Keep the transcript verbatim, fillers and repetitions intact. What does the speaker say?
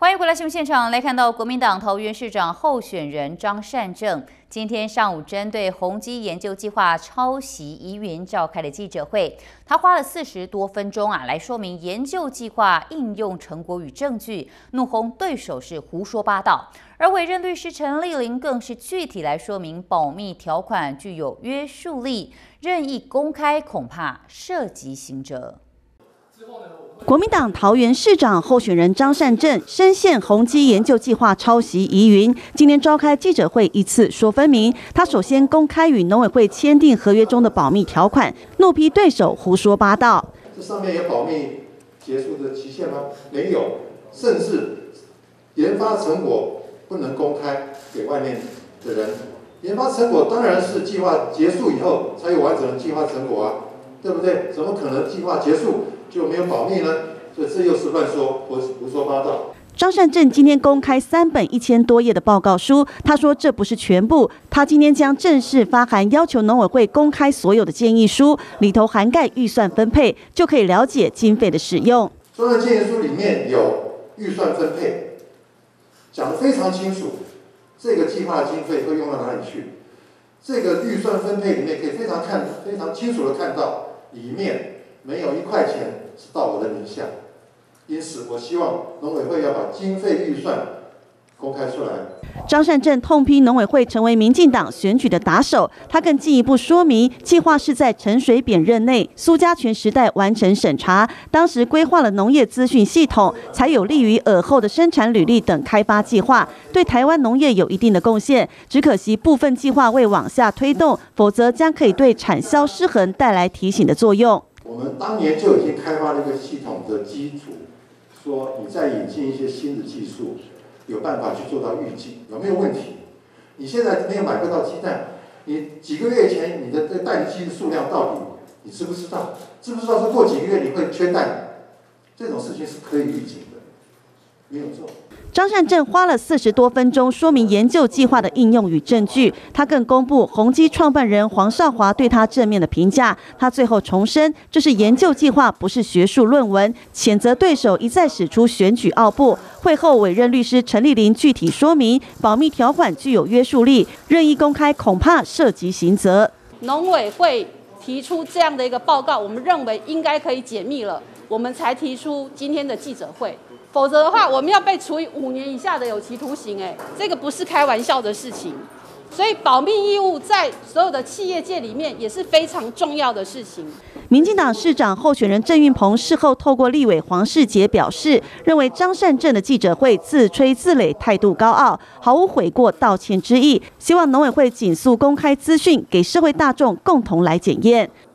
欢迎回来新闻现场，来看到国民党桃园市长候选人张善政今天上午针对宏基研究计划抄袭疑云召开了记者会，他花了四十多分钟啊来说明研究计划应用成果与证据，怒轰对手是胡说八道。而委任律师陈丽玲更是具体来说明保密条款具有约束力，任意公开恐怕涉及刑责。 国民党桃园市长候选人张善政深陷宏基研究计划抄袭疑云，今天召开记者会，一次说分明。他首先公开与农委会签订合约中的保密条款，怒批对手胡说八道。 这上面有保密结束的期限吗？没有，甚至研发成果不能公开给外面的人。研发成果当然是计划结束以后才有完整的计划成果啊，对不对？怎么可能计划结束 就没有保密呢？所以这又是乱说，胡胡说八道。 张善政今天公开三本一千多页的报告书，他说这不是全部，他今天将正式发函要求农委会公开所有的建议书，里头涵盖预算分配，就可以了解经费的使用。 专案建议书里面有预算分配，讲得非常清楚，这个计划经费会用到哪里去。这个预算分配里面可以非常看非常清楚的看到，里面 没有一块钱是到我的名下，因此我希望农委会要把经费预算公开出来。 张善政痛批农委会成为民进党选举的打手，他更进一步说明，计划是在陈水扁任内苏家全时代完成审查，当时规划了农业资讯系统，才有利于尔后的生产履历等开发计划，对台湾农业有一定的贡献。只可惜部分计划未往下推动，否则将可以对产销失衡带来提醒的作用。 我们当年就已经开发了一个系统的基础，说你再引进一些新的技术，有办法去做到预警，有没有问题？你现在没有买不到鸡蛋，你几个月前你的这蛋鸡的数量到底你知不知道？知不知道说过几个月你会缺蛋？这种事情是可以预警的，没有错。 张善政花了四十多分钟说明研究计划的应用与证据，他更公布宏基创办人黄少华对他正面的评价。他最后重申，这是研究计划，不是学术论文，谴责对手一再使出选举奥步。会后委任律师陈丽玲具体说明，保密条款具有约束力，任意公开恐怕涉及刑责。 农委会提出这样的一个报告，我们认为应该可以解密了，我们才提出今天的记者会。 否则的话，我们要被处以五年以下的有期徒刑，哎，这个不是开玩笑的事情。所以保密义务在所有的企业界里面也是非常重要的事情。 民进党市长候选人郑运鹏事后透过立委黄世杰表示，认为张善政的记者会自吹自擂，态度高傲，毫无悔过道歉之意，希望农委会尽速公开资讯，给社会大众共同来检验。